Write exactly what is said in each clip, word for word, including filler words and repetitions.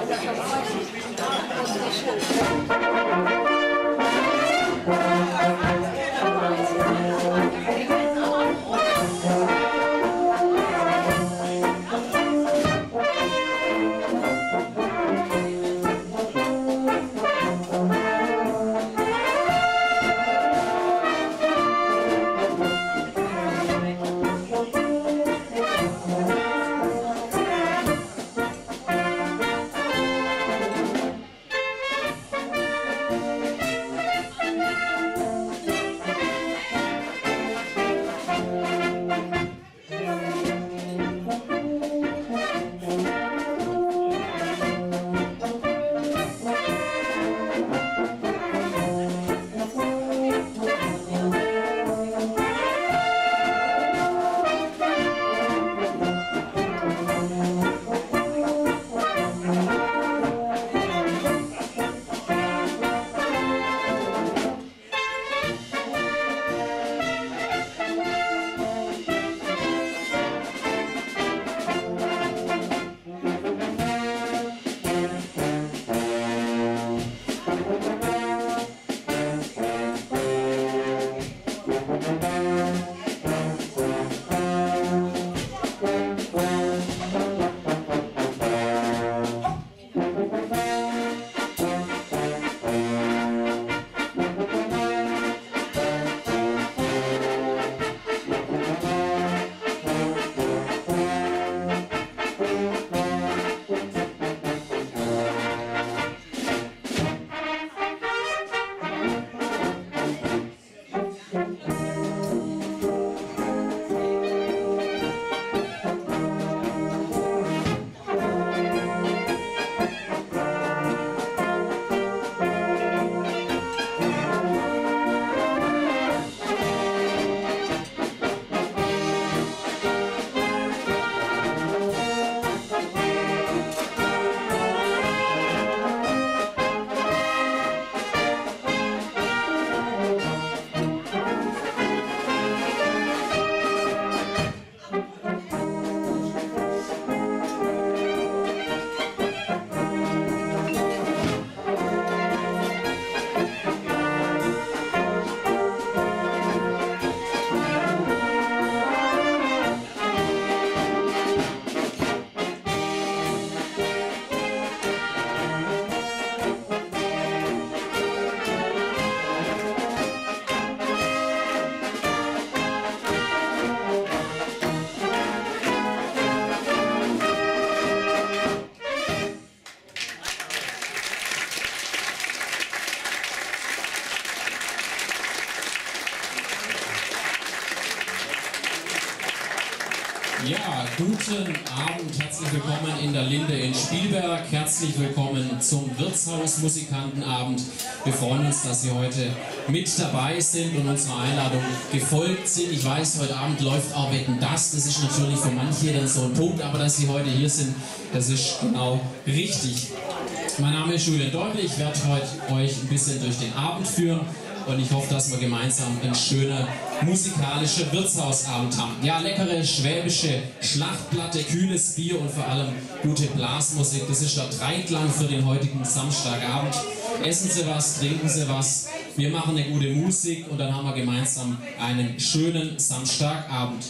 Ja, guten Abend, herzlich willkommen in der Linde in Spielberg, herzlich willkommen zum Wirtshaus-Musikantenabend. Wir freuen uns, dass Sie heute mit dabei sind und unserer Einladung gefolgt sind. Ich weiß, heute Abend läuft auch Wetten, das, das ist natürlich für manche dann so ein Punkt, aber dass Sie heute hier sind, das ist genau richtig. Mein Name ist Julian Däubel, ich werde heute euch ein bisschen durch den Abend führen. Und ich hoffe, dass wir gemeinsam einen schönen musikalischen Wirtshausabend haben. Ja, leckere schwäbische Schlachtplatte, kühles Bier und vor allem gute Blasmusik. Das ist der Dreiklang für den heutigen Samstagabend. Essen Sie was, trinken Sie was. Wir machen eine gute Musik und dann haben wir gemeinsam einen schönen Samstagabend.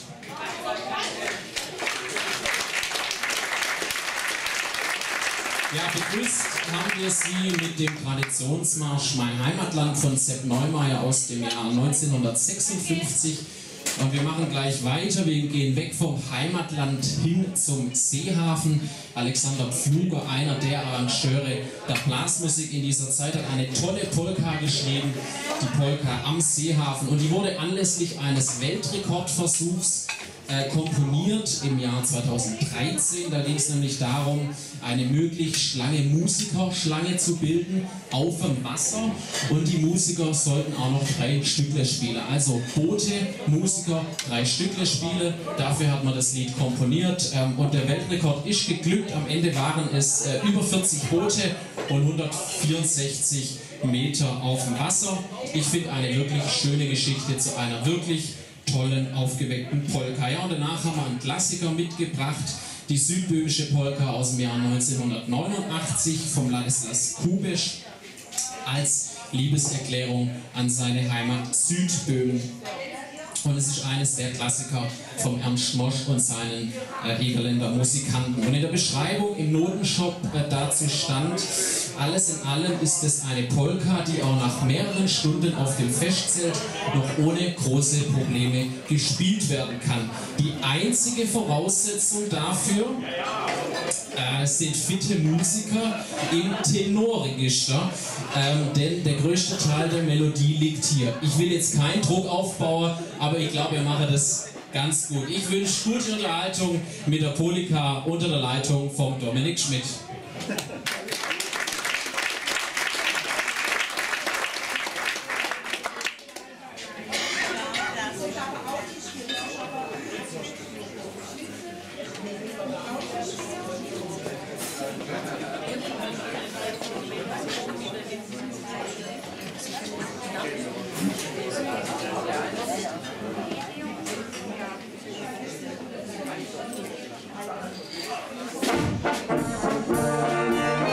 Ja, begrüßt haben wir Sie mit dem Traditionsmarsch Mein Heimatland von Sepp Neumeier aus dem Jahr neunzehnhundertsechsundfünfzig. Und wir machen gleich weiter. Wir gehen weg vom Heimatland hin zum Seehafen. Alexander Pfluger, einer der Arrangeure der Blasmusik in dieser Zeit, hat eine tolle Polka geschrieben, die Polka am Seehafen. Und die wurde anlässlich eines Weltrekordversuchs äh, komponiert im Jahr zweitausenddreizehn. Da ging es nämlich darum, eine möglichst lange Musikerschlange zu bilden auf dem Wasser. Und die Musiker sollten auch noch drei Stückle spielen. Also Boote, Musiker, drei Stückle spielen. Dafür hat man das Lied komponiert. Ähm, und der Weltrekord ist geglückt. Am Ende waren es äh, über vierzig Boote und hundertvierundsechzig Meter auf dem Wasser. Ich finde eine wirklich schöne Geschichte zu einer wirklich tollen, aufgeweckten Polka. Ja, und danach haben wir einen Klassiker mitgebracht. die südböhmische Polka aus dem Jahr neunzehnhundertneunundachtzig vom Ladislas Kubesch als Liebeserklärung an seine Heimat Südböhmen. Und es ist eines der Klassiker vom Ernst Mosch und seinen äh, Egerländer Musikanten. Und in der Beschreibung im Notenshop äh, dazu stand, alles in allem ist es eine Polka, die auch nach mehreren Stunden auf dem Festzelt noch ohne große Probleme gespielt werden kann. Die einzige Voraussetzung dafür äh, sind fitte Musiker im Tenorregister, ähm, denn der größte Teil der Melodie liegt hier. Ich will jetzt keinen Druck aufbauen, aber ich glaube, wir machen das ganz gut. Ich wünsche gute Unterhaltung mit der Polka unter der Leitung von Dominik Schmidt. Thank you.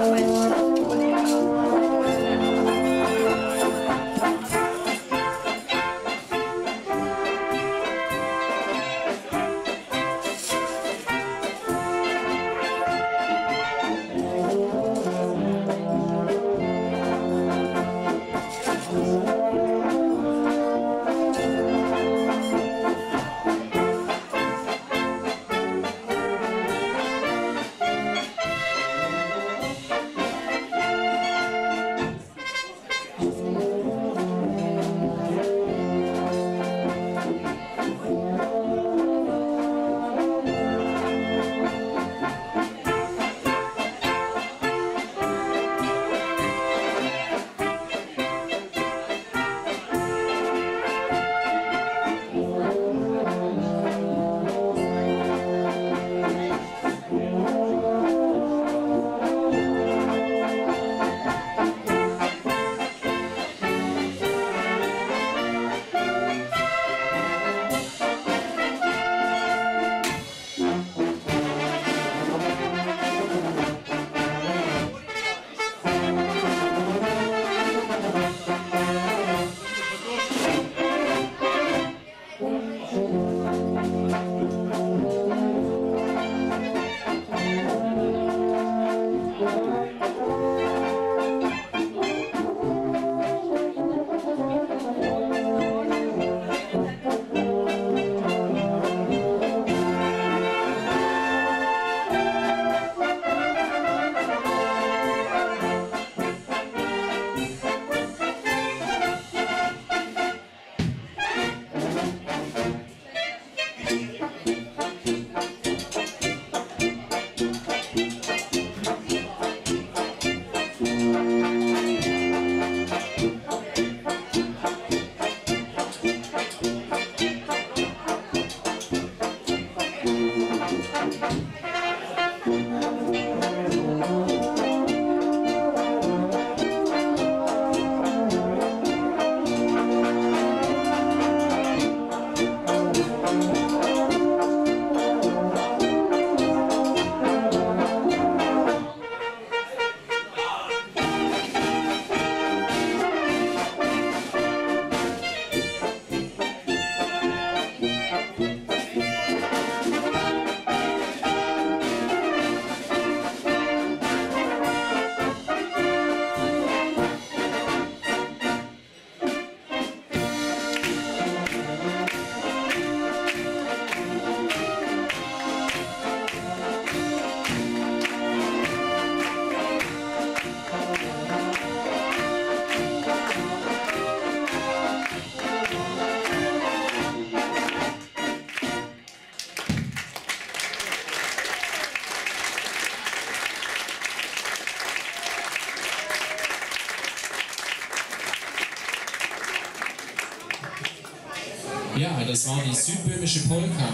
Ja, das war die südböhmische Polka.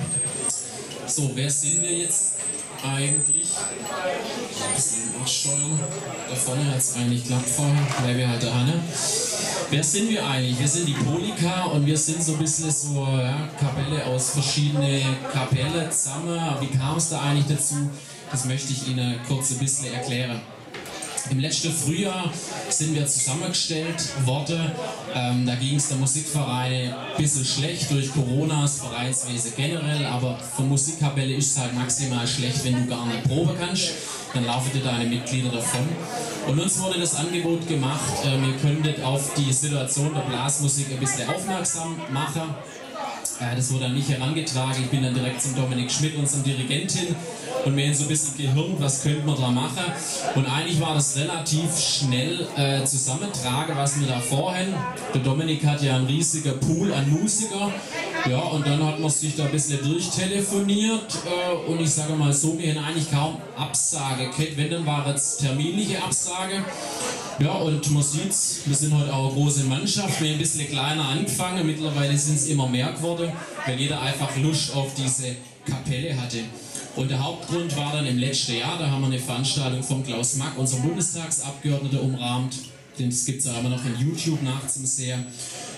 So, wer sind wir jetzt eigentlich? Ein bisschen nachsteuern. Da vorne hat es eigentlich geklappt vorher, weil wir halt da haben. Wer sind wir eigentlich? Wir sind die Polika und wir sind so ein bisschen so ja, Kapelle aus verschiedenen Kapellen zusammen. Aber wie kam es da eigentlich dazu? Das möchte ich Ihnen kurz ein bisschen erklären. Im letzten Frühjahr sind wir zusammengestellt worden. Ähm, da ging es der Musikvereine ein bisschen schlecht durch Corona, das Vereinswesen generell, aber für Musikkapelle ist es halt maximal schlecht, wenn du gar nicht proben kannst. Dann laufen dir deine Mitglieder davon. Und uns wurde das Angebot gemacht, ähm, ihr könntet auf die Situation der Blasmusik ein bisschen aufmerksam machen. Äh, das wurde an mich herangetragen. Ich bin dann direkt zum Dominik Schmidt, unserem Dirigentin, und mir so ein bisschen Gehirn, was könnte man da machen. Und eigentlich war das relativ schnell äh, zusammentragen, was wir da vorhaben. Der Dominik hat ja einen riesigen Pool an Musiker. Ja, und dann hat man sich da ein bisschen durchtelefoniert. Äh, und ich sage mal so, wir haben eigentlich kaum Absage gehabt. Wenn, dann war es terminliche Absage. Ja, und man sieht, wir sind heute auch eine große Mannschaft. Wir haben ein bisschen kleiner angefangen. Mittlerweile sind es immer mehr geworden, weil jeder einfach Lust auf diese Kapelle hatte. Und der Hauptgrund war dann im letzten Jahr, da haben wir eine Veranstaltung von Klaus Mack, unserem Bundestagsabgeordneten, umrahmt. Das gibt es auch immer noch in YouTube nachzusehen.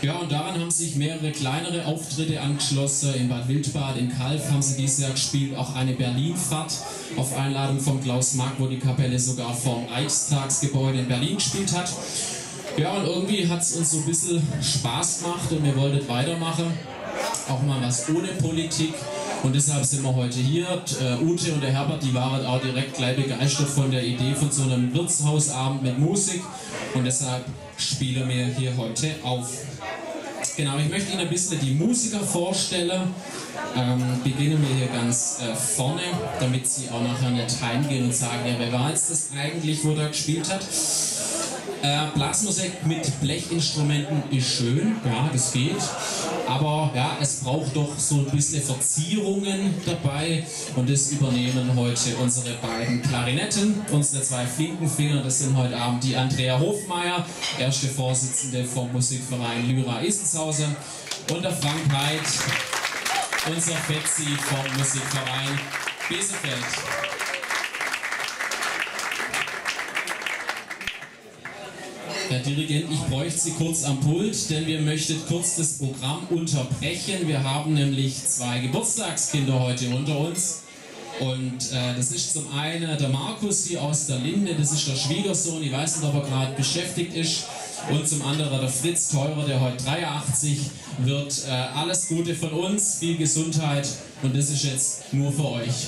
Ja, und daran haben sich mehrere kleinere Auftritte angeschlossen. In Bad Wildbad, in Calw haben sie dieses Jahr gespielt, auch eine Berlin-Fahrt auf Einladung von Klaus Mack, wo die Kapelle sogar vom Reichstagsgebäude in Berlin gespielt hat. Ja, und irgendwie hat es uns so ein bisschen Spaß gemacht und wir wollten weitermachen. Auch mal was ohne Politik. Und deshalb sind wir heute hier. Uh, Ute und der Herbert, die waren auch direkt gleich begeistert von der Idee von so einem Wirtshausabend mit Musik. Und deshalb spielen wir hier heute auf. Genau, ich möchte Ihnen ein bisschen die Musiker vorstellen. Ähm, beginnen wir hier ganz äh, vorne, damit Sie auch nachher nicht heimgehen und sagen, ja, wer war jetzt das eigentlich, wo der gespielt hat? Äh, Blasmusik mit Blechinstrumenten ist schön, ja, das geht. Aber ja, es braucht doch so ein bisschen Verzierungen dabei und das übernehmen heute unsere beiden Klarinetten, unsere zwei Flinkenfinger. Das sind heute Abend die Andrea Hofmeier, erste Vorsitzende vom Musikverein Lyra Esenshausen, und der Frank Heid, unser Fetzi vom Musikverein Besefeld. Herr Dirigent, ich bräuchte Sie kurz am Pult, denn wir möchten kurz das Programm unterbrechen. Wir haben nämlich zwei Geburtstagskinder heute unter uns. Und äh, das ist zum einen der Markus hier aus der Linde, das ist der Schwiegersohn, ich weiß nicht, ob er gerade beschäftigt ist. Und zum anderen der Fritz Teurer, der heute dreiundachtzig wird. Äh, alles Gute von uns, viel Gesundheit, und das ist jetzt nur für euch.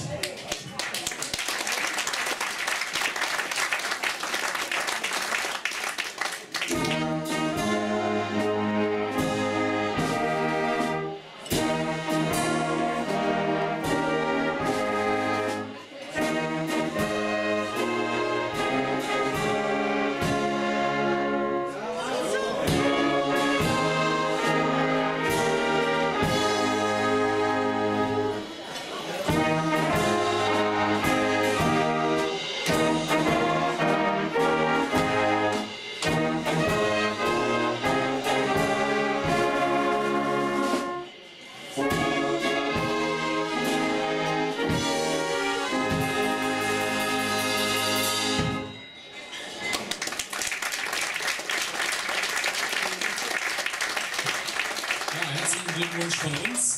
Glückwunsch von uns,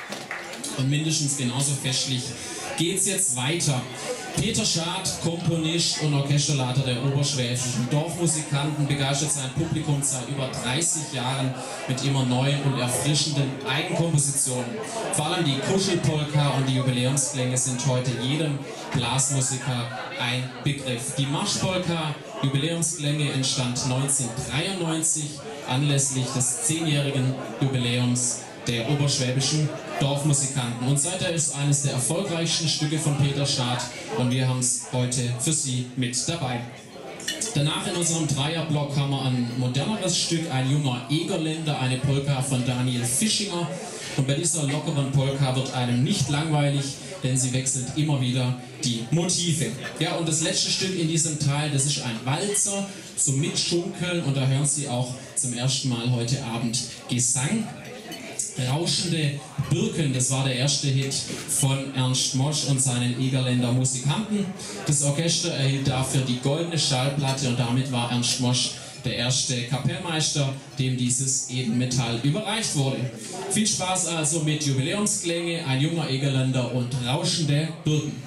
und mindestens genauso festlich geht es jetzt weiter. Peter Schad, Komponist und Orchesterleiter der oberschwäbischen Dorfmusikanten, begeistert sein Publikum seit über dreißig Jahren mit immer neuen und erfrischenden Eigenkompositionen. Vor allem die Kuschelpolka und die Jubiläumsklänge sind heute jedem Blasmusiker ein Begriff. Die Marschpolka Jubiläumsklänge entstand neunzehnhundertdreiundneunzig anlässlich des zehnjährigen Jubiläums der oberschwäbischen Dorfmusikanten. Und seither ist eines der erfolgreichsten Stücke von Peter Schad, und wir haben es heute für Sie mit dabei. Danach in unserem Dreierblock haben wir ein moderneres Stück, ein junger Egerländer, eine Polka von Daniel Fischinger. Und bei dieser lockeren Polka wird einem nicht langweilig, denn sie wechselt immer wieder die Motive. Ja, und das letzte Stück in diesem Teil, das ist ein Walzer zum Mitschunkeln, und da hören Sie auch zum ersten Mal heute Abend Gesang. Rauschende Birken, das war der erste Hit von Ernst Mosch und seinen Egerländer Musikanten. Das Orchester erhielt dafür die goldene Schallplatte, und damit war Ernst Mosch der erste Kapellmeister, dem dieses Edelmetall überreicht wurde. Viel Spaß also mit Jubiläumsklänge, ein junger Egerländer und rauschende Birken.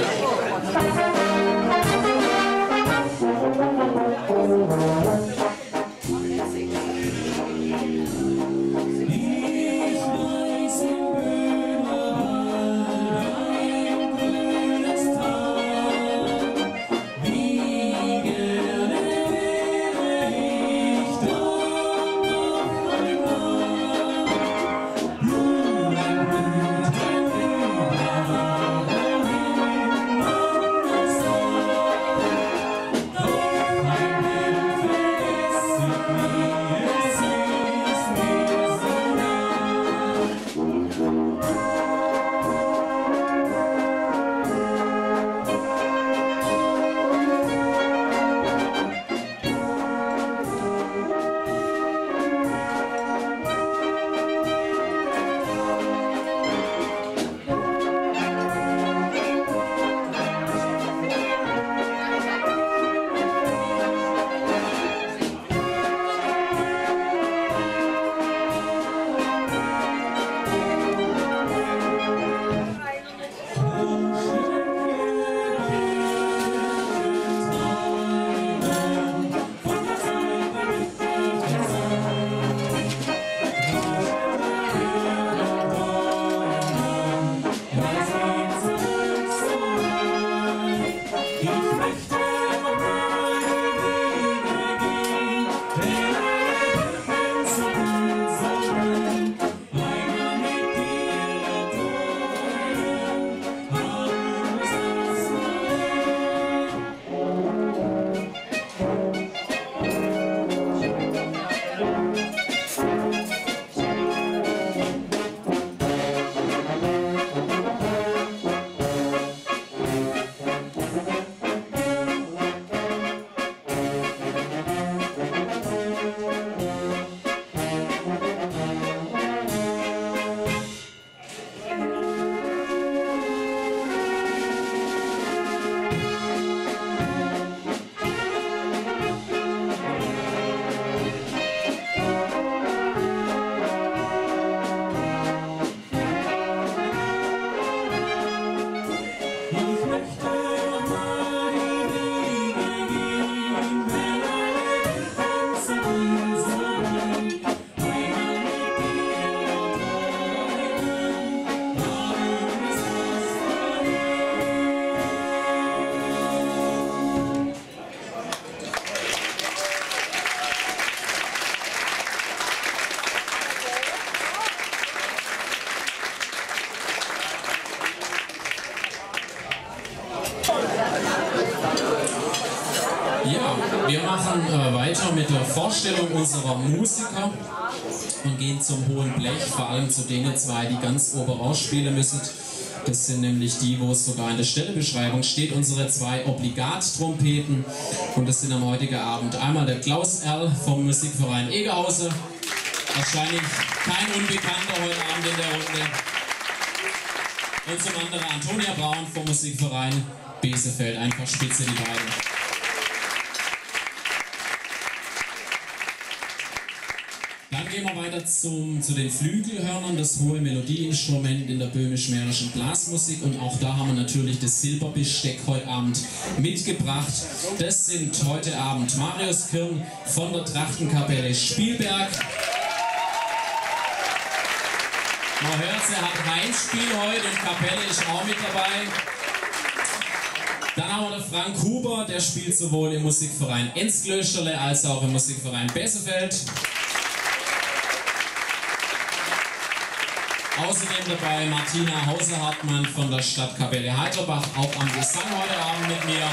Ja, wir machen äh, weiter mit der Vorstellung unserer Musiker und gehen zum hohen Blech, vor allem zu denen zwei, die ganz oben rausspielen müssen. Das sind nämlich die, wo es sogar in der Stellebeschreibung steht, unsere zwei Obligat-Trompeten. Und das sind am heutigen Abend einmal der Klaus Erl vom Musikverein Egerhause. Wahrscheinlich kein Unbekannter heute Abend in der Runde. Und zum anderen Antonia Braun vom Musikverein Besefeld. Einfach spitze, die beiden. Dann gehen wir weiter zum, zu den Flügelhörnern, das hohe Melodieinstrument in der böhmisch-mährischen Blasmusik. Und auch da haben wir natürlich das Silberbesteck heute Abend mitgebracht. Das sind heute Abend Marius Kirn von der Trachtenkapelle Spielberg. Man hört, er hat Heimspiel heute und Kapelle ist auch mit dabei. Dann haben wir den Frank Huber, der spielt sowohl im Musikverein Enzglösterle als auch im Musikverein Besefeld. Außerdem dabei Martina Hauser-Hartmann von der Stadtkapelle Heiderbach, auch am Gesang heute Abend mit mir.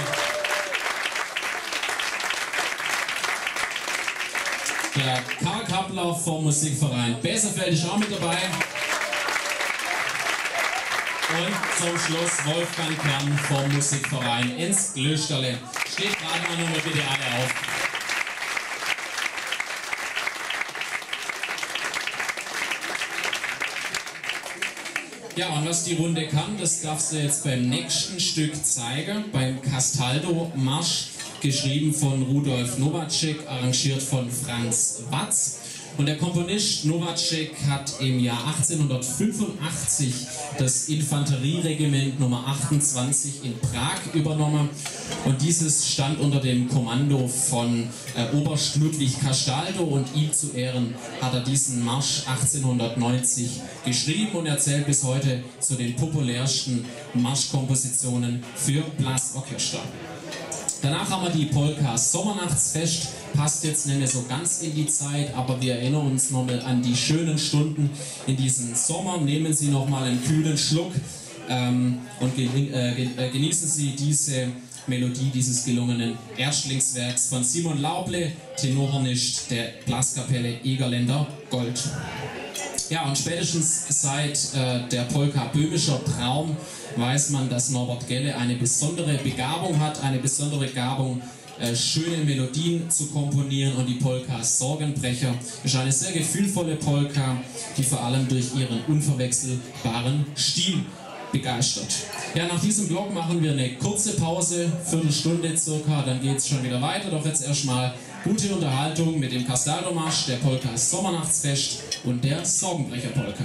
Der Karl Kappler vom Musikverein Besefeld ist auch mit dabei. Und zum Schluss Wolfgang Kern vom Musikverein Enzglösterle. Steht gerade mal nur bitte alle auf. Ja, und was die Runde kann, das darf sie jetzt beim nächsten Stück zeigen, beim Castaldo-Marsch, geschrieben von Rudolf Nowacek, arrangiert von Franz Watz. Und der Komponist Novacek hat im Jahr achtzehnhundertfünfundachtzig das Infanterieregiment Nummer achtundzwanzig in Prag übernommen. Und dieses stand unter dem Kommando von äh, Oberst Ludwig Castaldo, und ihm zu Ehren hat er diesen Marsch achtzehnhundertneunzig geschrieben und er zählt bis heute zu den populärsten Marschkompositionen für Blasorchester. Danach haben wir die Polka Sommernachtsfest, passt jetzt nicht mehr so ganz in die Zeit, aber wir erinnern uns nochmal an die schönen Stunden in diesem Sommer. Nehmen Sie nochmal einen kühlen Schluck ähm, und gen äh, genießen Sie diese Melodie dieses gelungenen Erstlingswerks von Simon Lauble, Tenorhornist der Blaskapelle Egerländer Gold. Ja, und spätestens seit äh, der Polka Böhmischer Traum weiß man, dass Norbert Gelle eine besondere Begabung hat, eine besondere Begabung, äh, schöne Melodien zu komponieren, und die Polka Sorgenbrecher ist eine sehr gefühlvolle Polka, die vor allem durch ihren unverwechselbaren Stil begeistert. Ja, nach diesem Block machen wir eine kurze Pause, Viertelstunde circa, dann geht es schon wieder weiter, doch jetzt erstmal gute Unterhaltung mit dem Castaldo-Marsch, der Polka Sommernachtsfest und der Sorgenbrecher-Polka.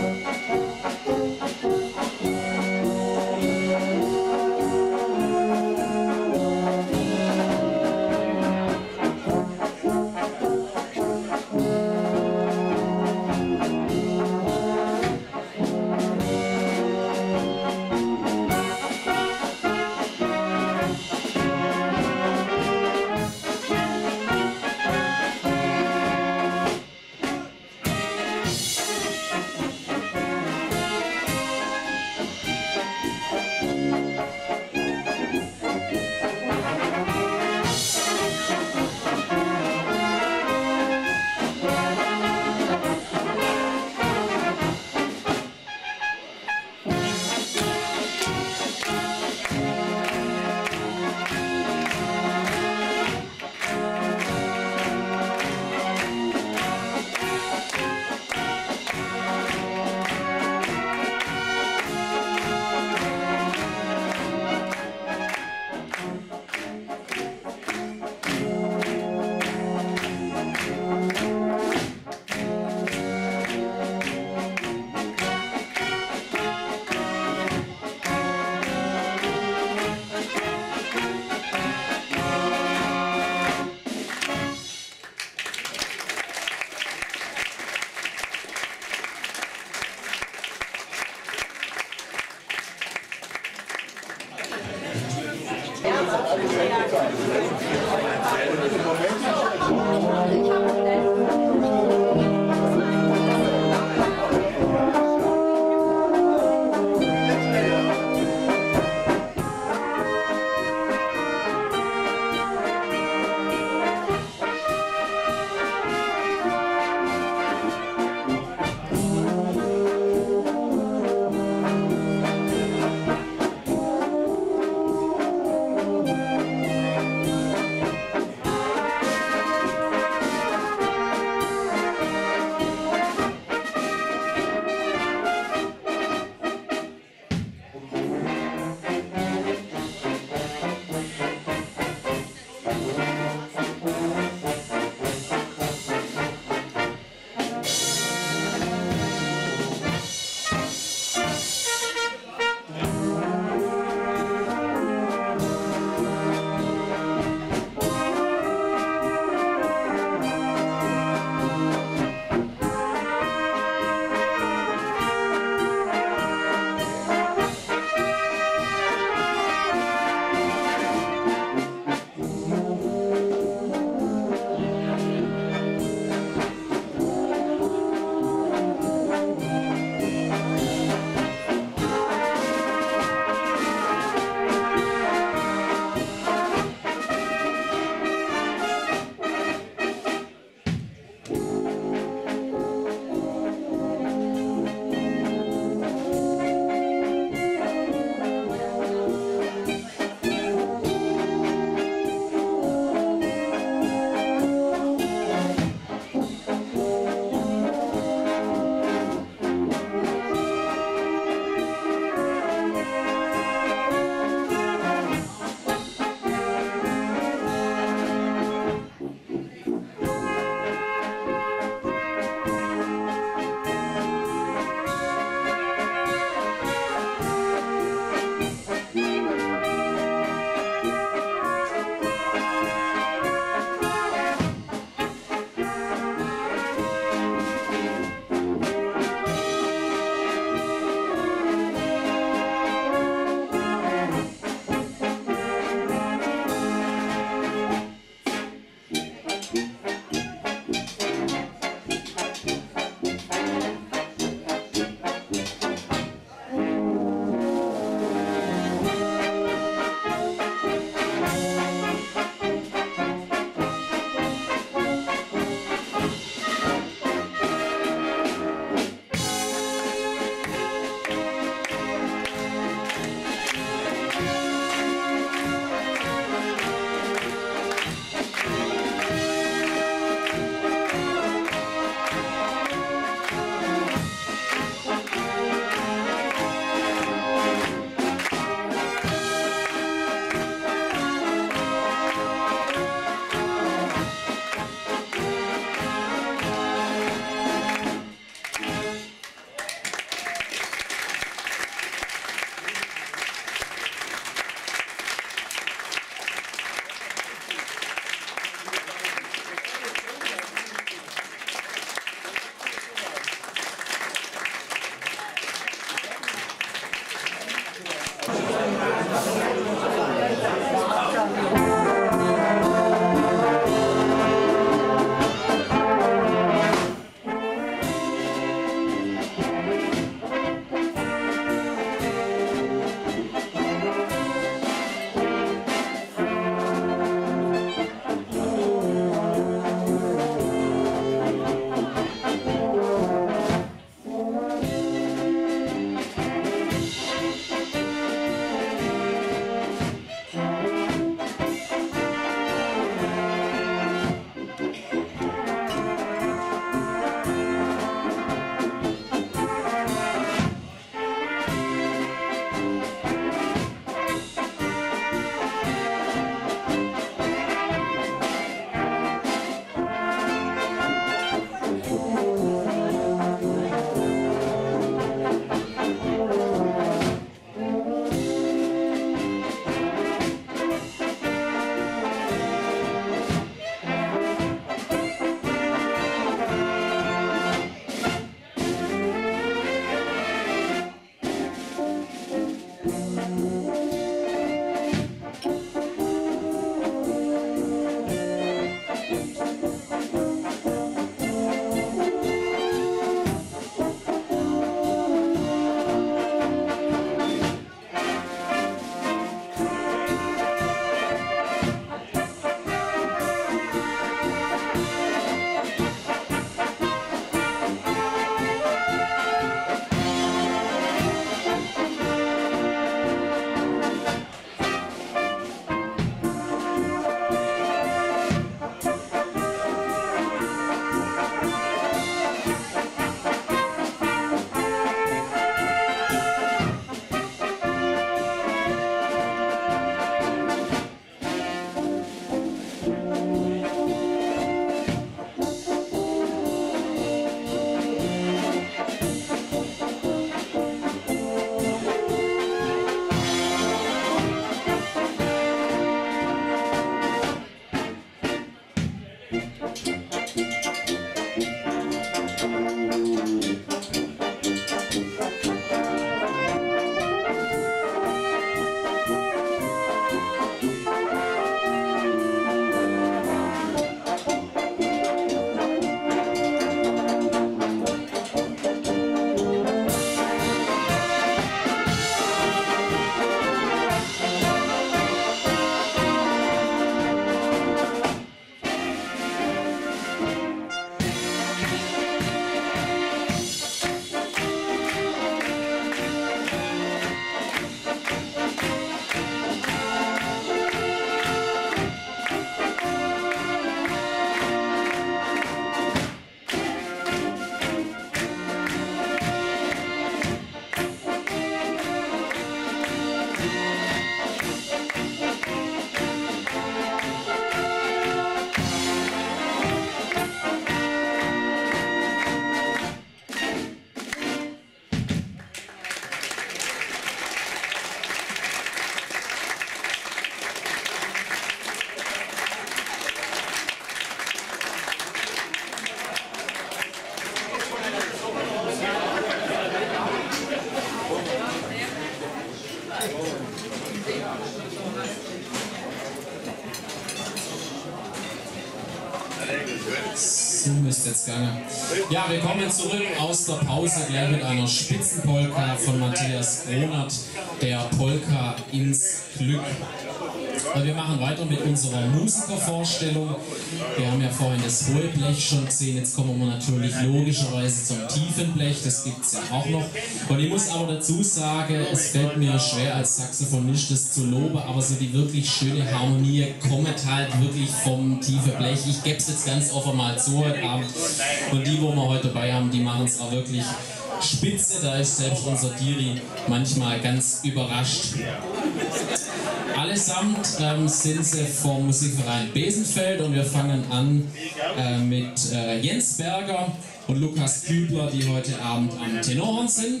müsste jetzt gegangen. Ja, wir kommen zurück aus der Pause gleich mit einer Spitzenpolka von Matthias Gronert, der Polka ins Glück. Wir machen weiter mit unserer Musikervorstellung. Wir haben ja vorhin das hohe Blech schon gesehen, jetzt kommen wir natürlich logischerweise zum tiefen Blech, das gibt es ja auch noch. Und ich muss aber dazu sagen, es fällt mir schwer als Saxophonist das zu loben, aber so die wirklich schöne Harmonie kommt halt wirklich vom tiefen Blech. Ich gebe es jetzt ganz offen mal zu heute Abend. Und die, wo wir heute dabei haben, die machen es auch wirklich spitze, da ist selbst unser Diri manchmal ganz überrascht. Allesamt ähm, sind sie vom Musikverein Besenfeld und wir fangen an äh, mit äh, Jens Berger und Lukas Kübler, die heute Abend am Tenorhorn sind.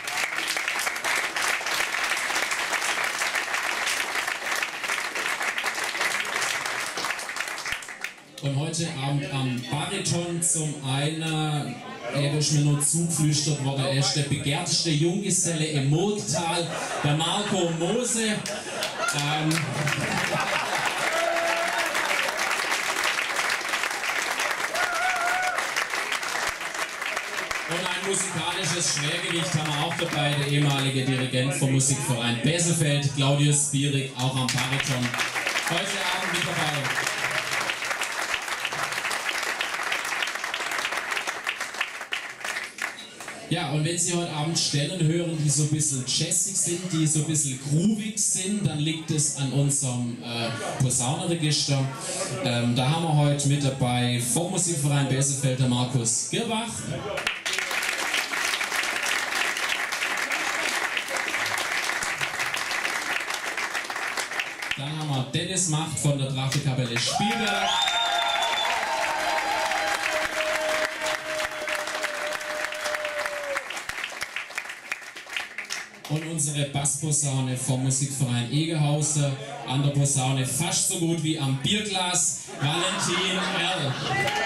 Und heute Abend am Bariton zum einen, er ist mir nur zugeflüstert worden, er ist der begehrteste Junggeselle im Murgtal, der Marco Mose. Ähm, Und ein musikalisches Schwergewicht haben wir auch dabei, der ehemalige Dirigent vom Musikverein Besenfeld, Claudius Bierig, auch am Bariton. Heute Abend mit dabei. Ja, und wenn Sie heute Abend Stellen hören, die so ein bisschen jazzig sind, die so ein bisschen groovig sind, dann liegt es an unserem äh, Posaunenregister. Ähm, da haben wir heute mit dabei vom Musikverein Besenfeld der Markus Girbach. Dann haben wir Dennis Macht von der Drachtelkapelle Spielberg. Und unsere Bassposaune vom Musikverein Egerhauser, an der Posaune fast so gut wie am Bierglas, Valentin Erl.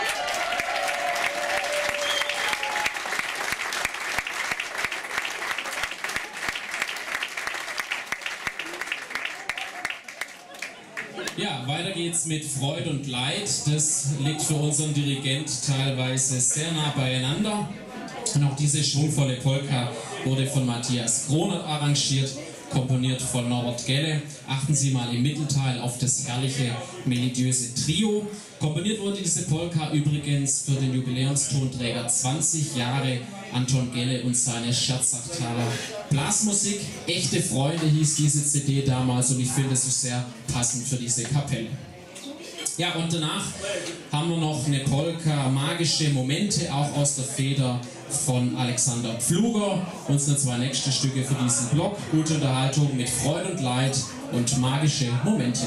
Ja, weiter geht's mit Freude und Leid. Das liegt für unseren Dirigent teilweise sehr nah beieinander. Und auch diese schwungvolle Polka wurde von Matthias Gronert arrangiert, komponiert von Norbert Gelle. Achten Sie mal im Mittelteil auf das herrliche, melodiöse Trio. Komponiert wurde diese Polka übrigens für den Jubiläumstonträger zwanzig Jahre Anton Gelle und seine Scherzachtaler Blasmusik. Echte Freunde hieß diese C D damals und ich finde, es ist sehr passend für diese Kapelle. Ja, und danach haben wir noch eine Polka, magische Momente, auch aus der Feder von Alexander Pfluger. Unsere zwei nächsten Stücke für diesen Block. Gute Unterhaltung mit Freude und Leid und magische Momente.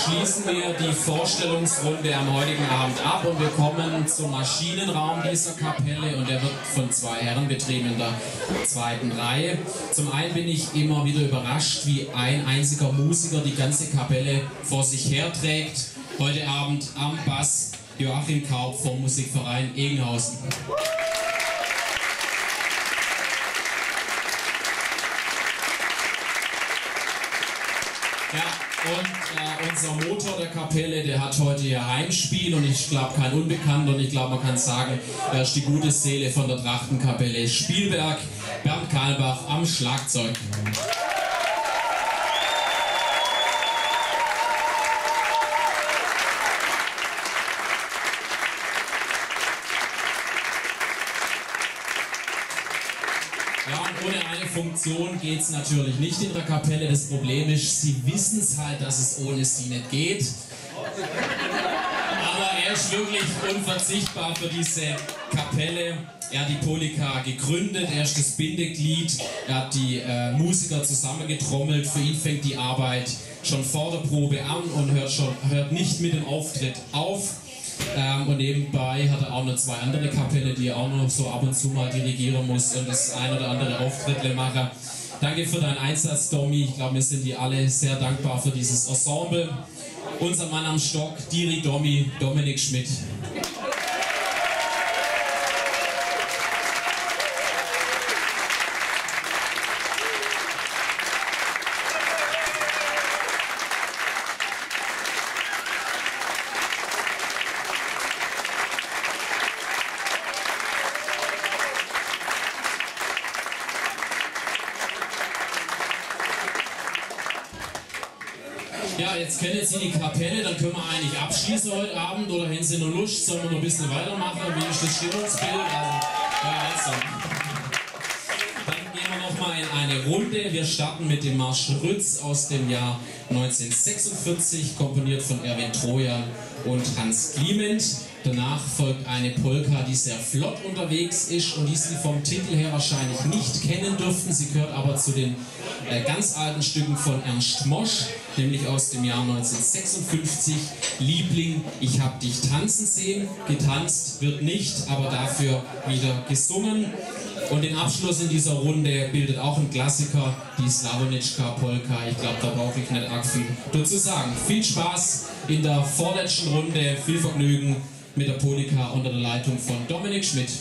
schließen wir die Vorstellungsrunde am heutigen Abend ab und wir kommen zum Maschinenraum dieser Kapelle und der wird von zwei Herren betrieben in der zweiten Reihe. Zum einen bin ich immer wieder überrascht, wie ein einziger Musiker die ganze Kapelle vor sich herträgt. Heute Abend am Bass Joachim Kaup vom Musikverein Egenhausen. Ja, und äh, unser Motor der Kapelle, der hat heute ihr Heimspiel und ich glaube kein Unbekannter und ich glaube man kann sagen, er ist die gute Seele von der Trachtenkapelle Spielberg, Bernd Kahlbach am Schlagzeug. Ja, und ohne eine Funktion geht es natürlich nicht in der Kapelle. Das Problem ist, sie wissen es halt, dass es ohne sie nicht geht. Aber er ist wirklich unverzichtbar für diese Kapelle. Er hat die Polika gegründet, er ist das Bindeglied, er hat die äh, Musiker zusammengetrommelt. Für ihn fängt die Arbeit schon vor der Probe an und hört, schon, hört nicht mit dem Auftritt auf. Ähm, und nebenbei hat er auch noch zwei andere Kapelle, die er auch noch so ab und zu mal dirigieren muss und das ein oder andere Auftritte machen. Danke für deinen Einsatz, Domi. Ich glaube, wir sind dir alle sehr dankbar für dieses Ensemble. Unser Mann am Stock, Diri Domi, Dominik Schmidt. Ja, jetzt kennen Sie die Kapelle, dann können wir eigentlich abschließen heute Abend oder haben Sie noch Lust, sollen wir noch ein bisschen weitermachen? Wie ist das Stimmungsbild? Also, ja, also. Dann gehen wir nochmal in eine Runde. Wir starten mit dem Marsch Rütz aus dem Jahr neunzehnhundertsechsundvierzig, komponiert von Erwin Trojan und Hans Clement. Danach folgt eine Polka, die sehr flott unterwegs ist und die Sie vom Titel her wahrscheinlich nicht kennen dürften. Sie gehört aber zu den äh, ganz alten Stücken von Ernst Mosch, nämlich aus dem Jahr neunzehnhundertsechsundfünfzig. Liebling, ich hab dich tanzen sehen. Getanzt wird nicht, aber dafür wieder gesungen. Und den Abschluss in dieser Runde bildet auch ein Klassiker, die Slavonitschka Polka. Ich glaube, da brauche ich nicht arg viel dazu sagen. Viel Spaß in der vorletzten Runde, viel Vergnügen mit der Polka unter der Leitung von Dominik Schmidt.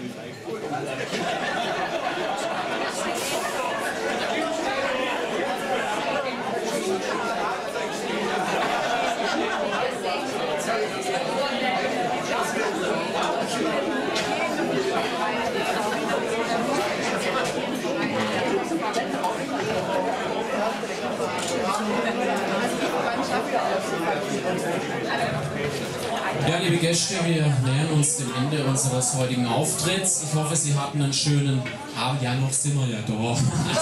Ja, liebe Gäste, wir nähern uns dem Ende unseres heutigen Auftritts. Ich hoffe, Sie hatten einen schönen Abend. Ja, noch sind wir ja da. Also,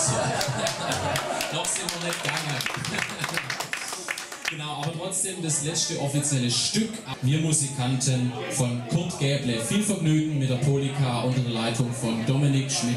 noch sind wir nicht gegangen. Genau, aber trotzdem das letzte offizielle Stück. Wir Musikanten von Kurt Gäble. Viel Vergnügen mit der Polika unter der Leitung von Dominik Schmidt.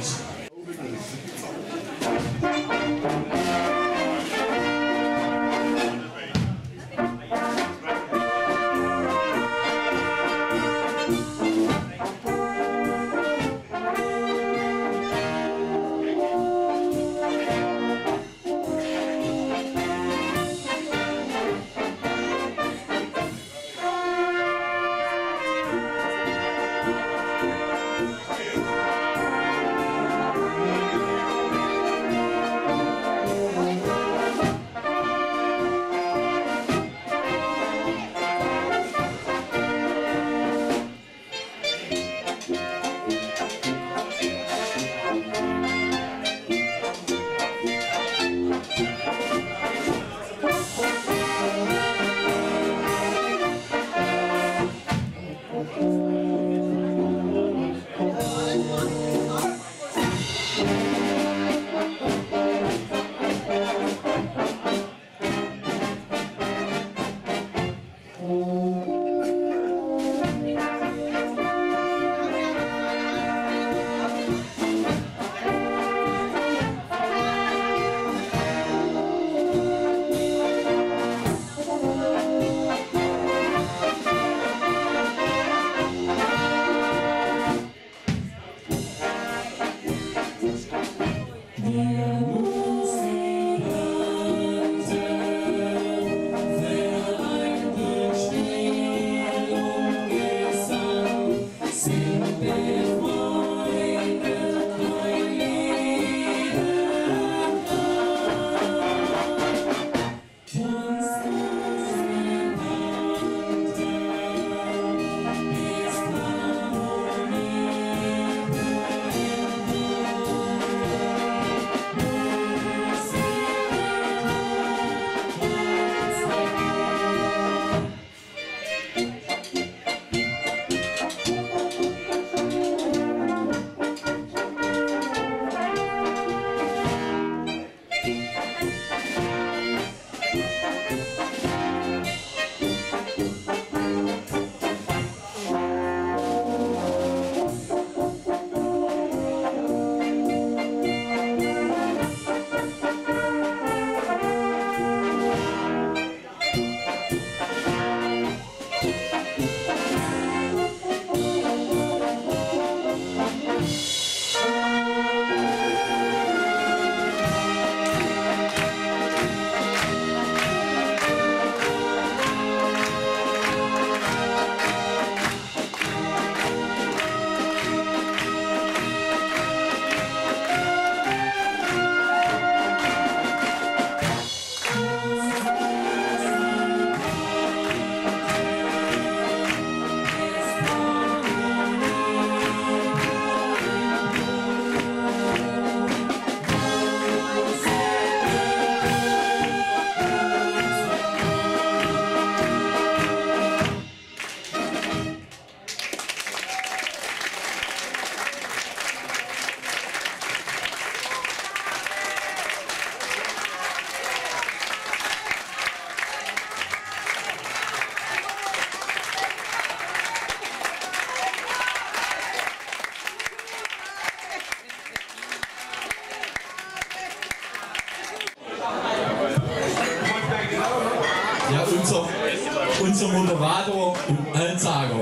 Ja, unser, unser Moderator und Ansager,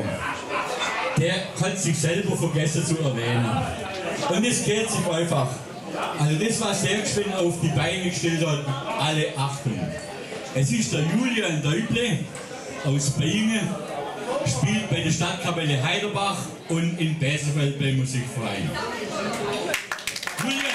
der hat sich selber vergessen zu erwähnen. Und es geht sich einfach. Also das, was der geschwind auf die Beine gestellt hat, alle achten. Es ist der Julian Deuble aus Bingen spielt bei der Stadtkapelle Heiderbach und in Besenfeld beim Musikverein. Julian!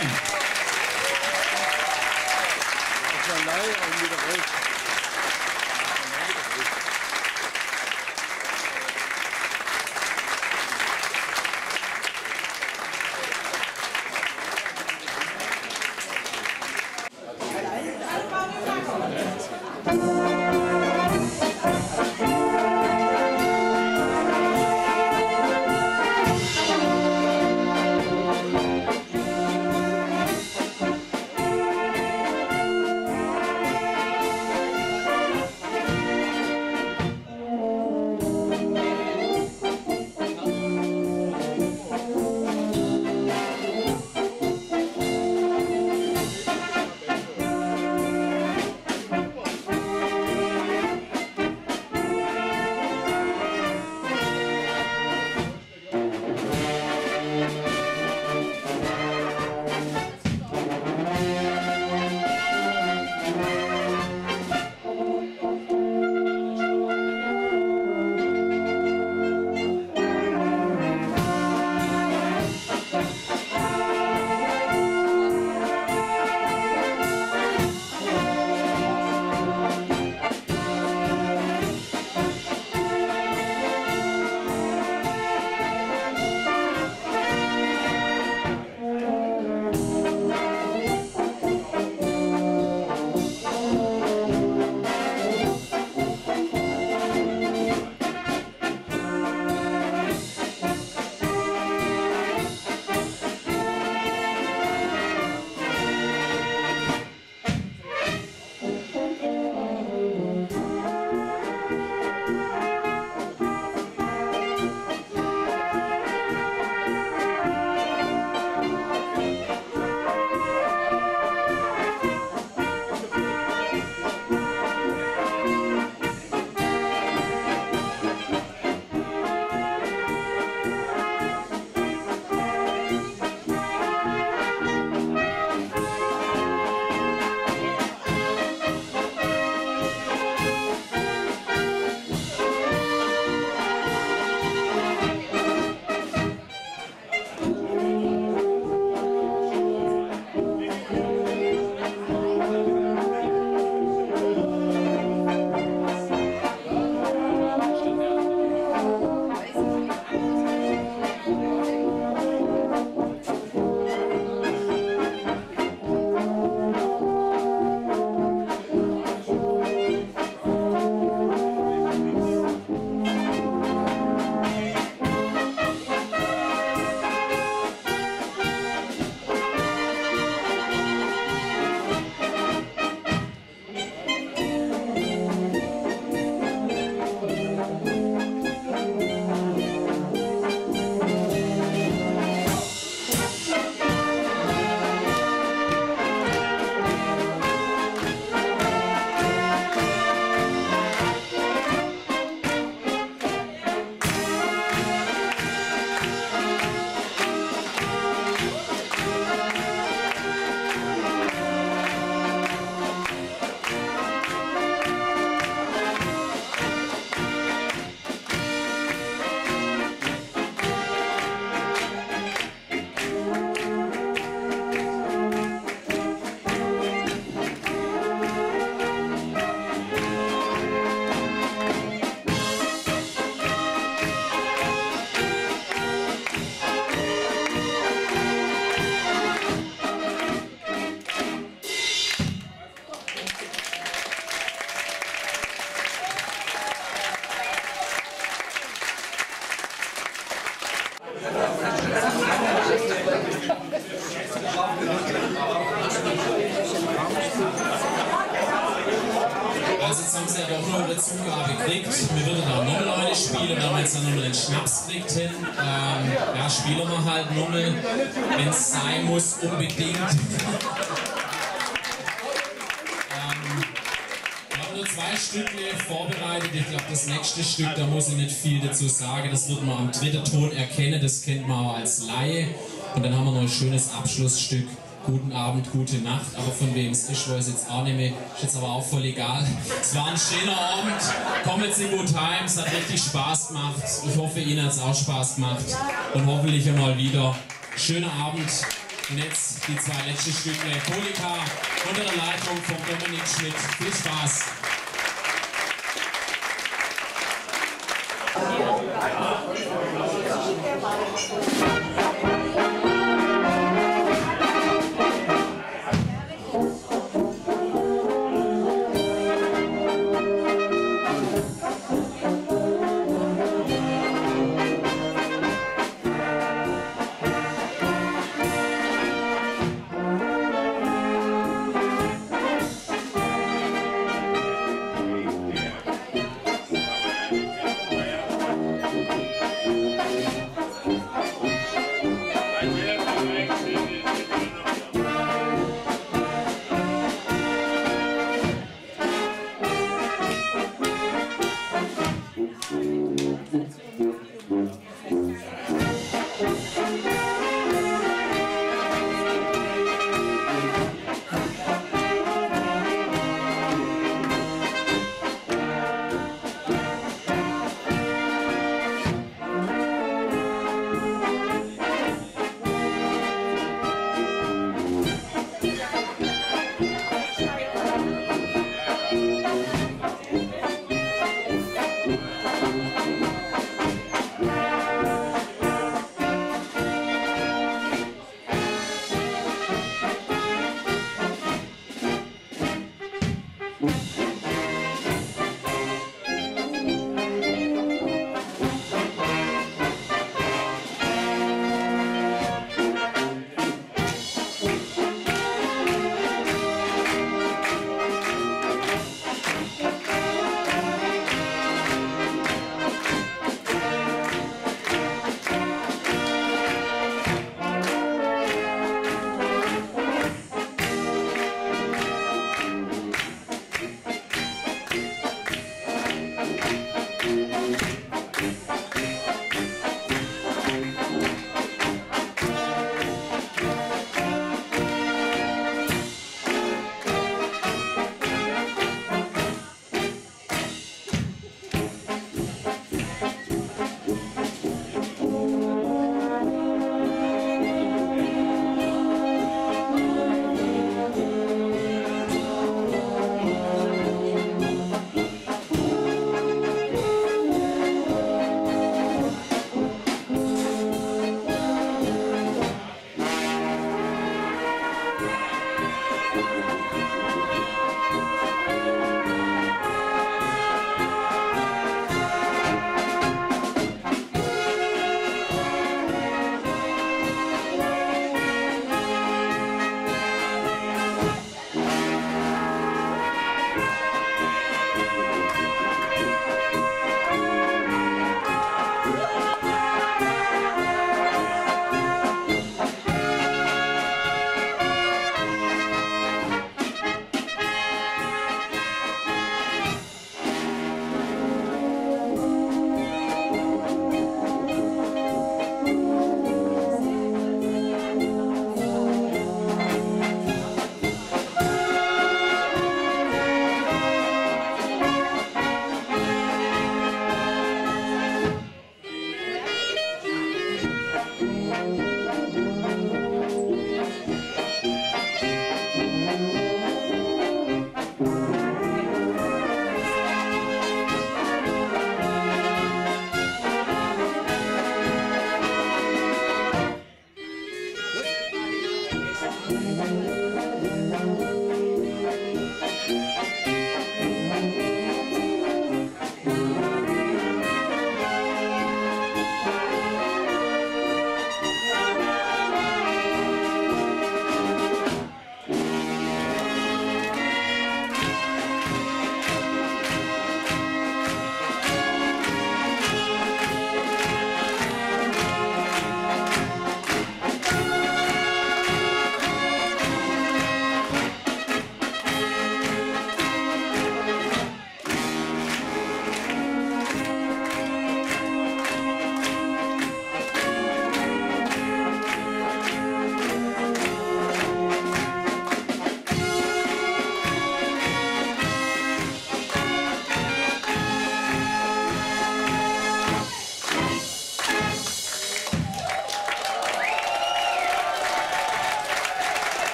Also jetzt haben sie ja doch noch eine Zugabe gekriegt. Wir würden da nochmal eine spielen, wenn wir jetzt dann nochmal den Schnaps kriegt hin. Ähm, ja, spielen wir halt nochmal, wenn es sein muss, unbedingt. Zwei Stücke vorbereitet. Ich glaube, das nächste Stück, da muss ich nicht viel dazu sagen. Das wird man am dritten Ton erkennen. Das kennt man auch als Laie. Und dann haben wir noch ein schönes Abschlussstück. guten Abend, gute Nacht, aber von wem es ist, weiß ich jetzt auch nicht mehr, ist jetzt aber auch voll egal. Es war ein schöner Abend, kommt jetzt in gut heim, es hat richtig Spaß gemacht, ich hoffe, Ihnen hat es auch Spaß gemacht und hoffentlich einmal wieder. Schöner Abend und jetzt die zwei letzten Stücke, Polika unter der Leitung von Dominik Schmidt. Viel Spaß!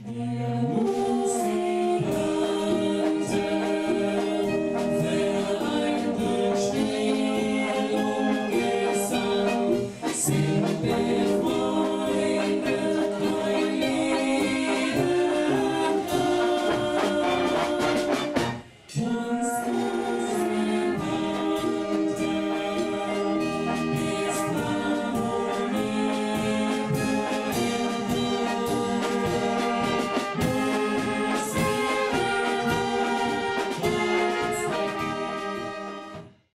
Wir